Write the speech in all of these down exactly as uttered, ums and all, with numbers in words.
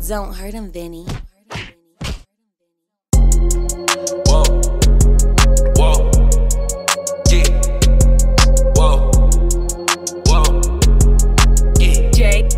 Don't hurt him, Vinny. Whoa, whoa, yeah, whoa, whoa, yeah. Jay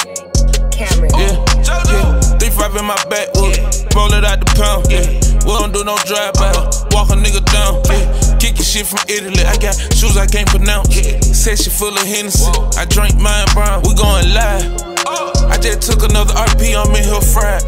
Cameron. Yeah, yeah. Three five in my back, yeah. Roll it out the pound, yeah. We don't do no drive-by, walk a nigga down, yeah. Kickin' shit from Italy, I got shoes I can't pronounce. Said she full of Hennessy, I drink mine brown. We going live. I just took another R P, I'm in here fried.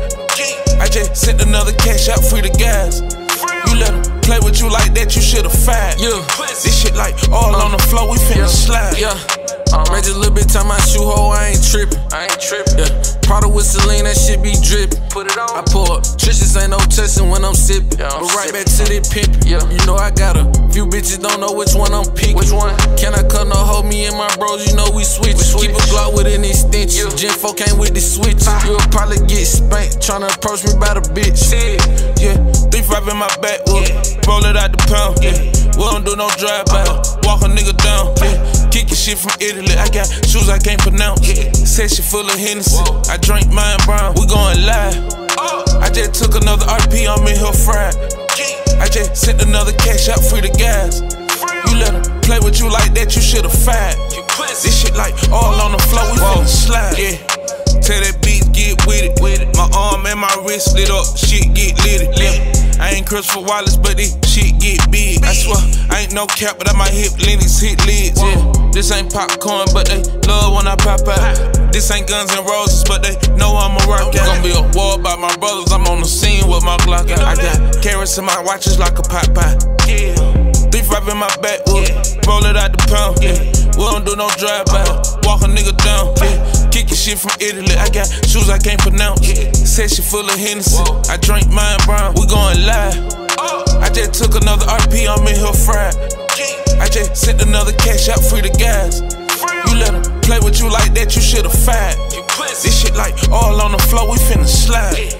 I just sent another cash out, free the guys. You let them play with you like that, you should've fired. Yeah, this shit like all on the floor, we finna slide. Yeah. Uh, Made just a little bit time my shoe hole, I ain't trippin'. I ain't trippin'. Yeah. Prada with Celine, that shit be drippin'. Put it on. I pour up. Trishes ain't no testin' when I'm sippin'. Yeah, I'm but right sippin'. Back to that pimpin'. Yeah. You know I got a few bitches, don't know which one I'm pickin'. Which one? Can I cut no hold me and my bros? You know we switch. We switch. Keep a Glock with an extension. Yeah. Gen four came with the switch. Ah. You'll probably get spanked tryna approach me by the bitch. Yeah. Three five in my back, yeah. Roll it out the pound. Yeah. We don't do no drive-by, uh-huh. Walk a nigga down. Yeah. Kickin' shit from Italy, I got shoes I can't pronounce. Yeah. Said she full of Hennessy, whoa. I drink mine brown. We going live. Oh. I just took another R P, I'm in here fried. Yeah. I just sent another cash out, free the guys. Free. You let them play with you like that, you should've fired. This shit like all on the floor, we finna slide. Yeah. Tell that bitch get with it. with it. My arm and my wrist lit up, shit get litty. Yeah. I ain't Christopher Wallace, but this shit get big. I swear, I ain't no cap, but I might hit Lennox, hit lids. Yeah. This ain't popcorn, but they love when I pop out. This ain't Guns N' Roses, but they know I'm a rock out. Gonna be a war by my brothers, I'm on the scene with my Glock out. I got carrots in my watches like a pot pie. Yeah. Three five in my back, yeah. Roll it out the pound. Yeah. We don't do no drive-by, walk a nigga down. Yeah. Kickin' shit from Italy, I got shoes I can't pronounce. Yeah. Said she full of Hennessy, whoa. I drink mine brown. We going live. Oh. I just took another R P, I'm in here fried. Yeah. I just sent another cash out, free the guys. Free. You let them play with you like that, you should've fired. This shit like all on the floor, we finna slide. Yeah.